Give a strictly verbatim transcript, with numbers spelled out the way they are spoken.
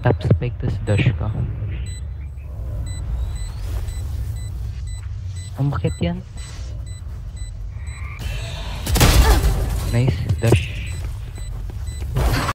Tap spike tas dash ka. Umakit yan. Nice, dash.